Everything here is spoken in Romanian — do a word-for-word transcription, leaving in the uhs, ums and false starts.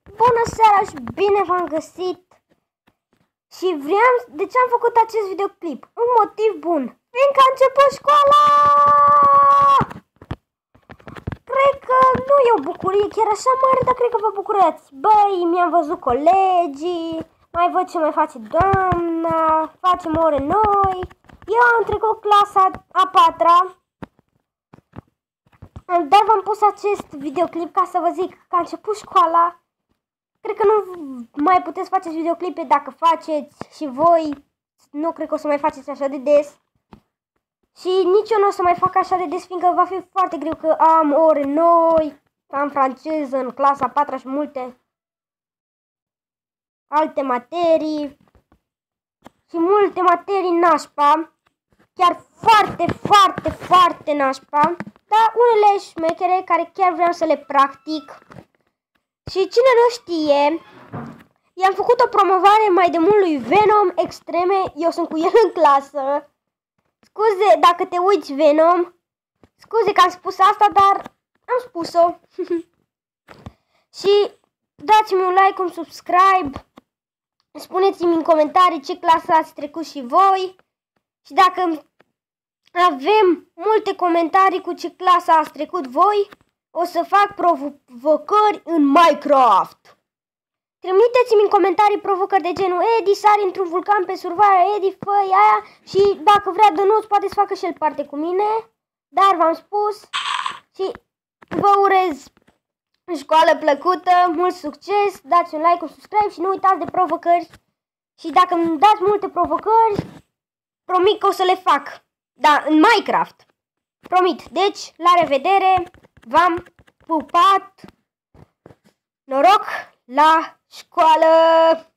Bună seara și bine v-am găsit. Și vreau, de ce am făcut acest videoclip? Un motiv bun, fiindcă a început școala. Cred că nu e o bucurie chiar așa mare, dar cred că vă bucurați. Băi, mi-am văzut colegii, mai văd ce mai face doamna, facem ore noi. Eu am trecut clasa a patra, dar v-am pus acest videoclip ca să vă zic că a început școala. Cred că nu mai puteți face videoclipe dacă faceți și voi. Nu cred că o să mai faceți așa de des. Și nici eu nu o să mai fac așa de des, fiindcă va fi foarte greu că am ore noi, am franceză în clasa a patra și multe alte materii. Și multe materii nașpa. Chiar foarte, foarte, foarte nașpa. Dar unele șmechere care chiar vreau să le practic. Și cine nu știe, i-am făcut o promovare mai de mult lui Venom Extreme, eu sunt cu el în clasă. Scuze dacă te uiți, Venom, scuze că am spus asta, dar am spus-o. Și dați-mi un like, un subscribe, spuneți-mi în comentarii ce clasă ați trecut și voi. Și dacă avem multe comentarii cu ce clasă ați trecut voi, o să fac provocări în Minecraft. Trimiteți-mi în comentarii provocări de genul Edi sari într-un vulcan pe survivor, Edi fă aia. Și dacă vrea Dănuț poate să facă și el parte cu mine. Dar v-am spus. Și vă urez școală plăcută, mult succes. Dați un like, un subscribe și nu uitați de provocări. Și dacă îmi dați multe provocări, promit că o să le fac. Da, în Minecraft. Promit. Deci, la revedere. V-am pupat. Noroc la școală!